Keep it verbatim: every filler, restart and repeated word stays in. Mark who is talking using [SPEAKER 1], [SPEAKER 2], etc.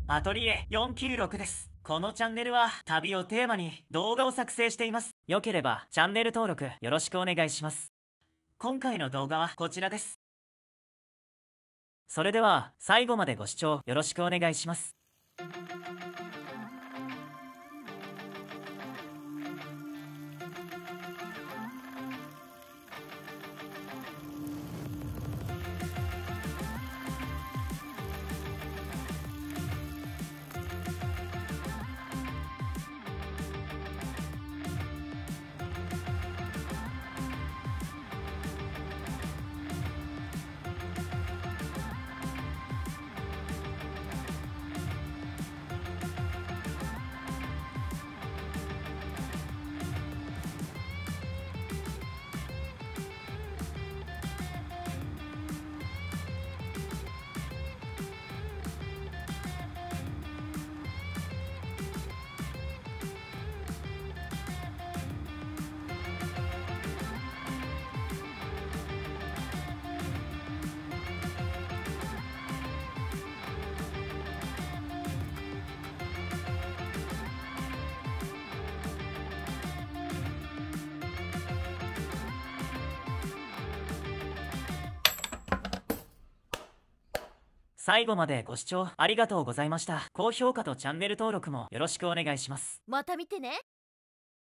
[SPEAKER 1] アトリエよんきゅうろくです。このチャンネルは旅をテーマに動画を作成しています。よければチャンネル登録よろしくお願いします。今回の動画はこちらです。それでは最後までご視聴よろしくお願いします。最後までご視聴ありがとうございました。高評価とチャンネル登録もよろしくお願いします。
[SPEAKER 2] また見てね。